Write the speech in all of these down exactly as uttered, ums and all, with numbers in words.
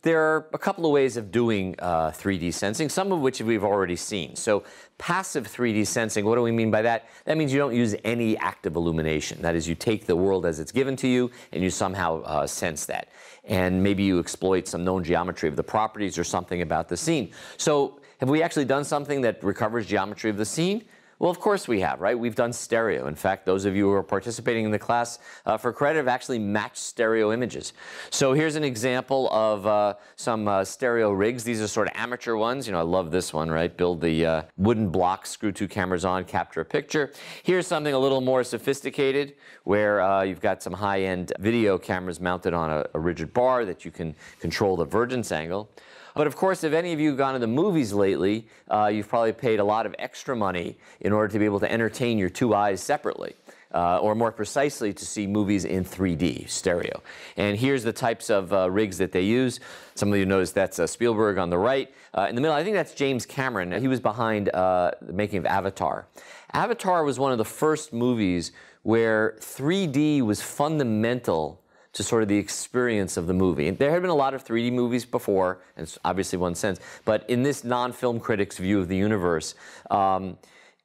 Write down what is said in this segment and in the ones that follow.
there are a couple of ways of doing uh, three D sensing, some of which we've already seen. So passive three D sensing, what do we mean by that? That means you don't use any active illumination. That is, you take the world as it's given to you and you somehow uh, sense that. And maybe you exploit some known geometry of the properties or something about the scene. So have we actually done something that recovers geometry of the scene? Well, of course we have, right? We've done stereo. In fact, those of you who are participating in the class uh, for credit have actually matched stereo images. So here's an example of uh, some uh, stereo rigs. These are sort of amateur ones. You know, I love this one, right? Build the uh, wooden blocks, screw two cameras on, capture a picture. Here's something a little more sophisticated where uh, you've got some high-end video cameras mounted on a, a rigid bar that you can control the vergence angle. But of course, if any of you have gone to the movies lately, uh, you've probably paid a lot of extra money in order to be able to entertain your two eyes separately, uh, or more precisely, to see movies in three D, stereo. And here's the types of uh, rigs that they use. Some of you notice that's uh, Spielberg on the right. Uh, in the middle, I think that's James Cameron. He was behind uh, the making of Avatar. Avatar was one of the first movies where three D was fundamental to sort of the experience of the movie. And there had been a lot of three D movies before, and it's obviously one sense, but in this non-film critic's view of the universe, um,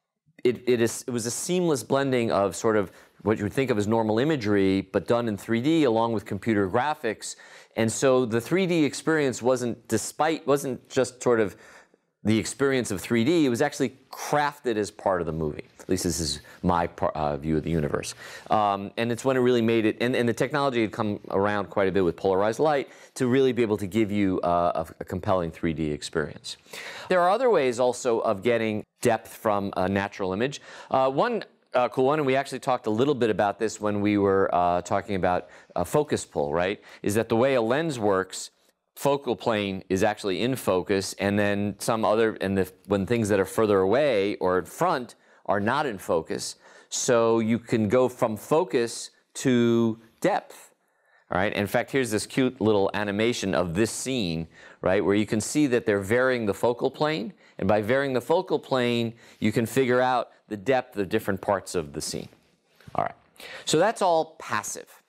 it, it, is, it was a seamless blending of sort of what you would think of as normal imagery, but done in three D along with computer graphics. And so the three D experience wasn't, despite, wasn't just sort of the experience of three D, it was actually crafted as part of the movie. At least this is my uh, view of the universe. Um, and it's when it really made it, and, and the technology had come around quite a bit with polarized light to really be able to give you uh, a, a compelling three D experience. There are other ways also of getting depth from a natural image. Uh, one uh, cool one, and we actually talked a little bit about this when we were uh, talking about uh, focus pull, right, is that the way a lens works, focal plane is actually in focus, and then some other, and the, when things that are further away or in front are not in focus. So you can go from focus to depth, all right? In fact, here's this cute little animation of this scene, right, where you can see that they're varying the focal plane, and by varying the focal plane, you can figure out the depth of different parts of the scene. All right, so that's all passive.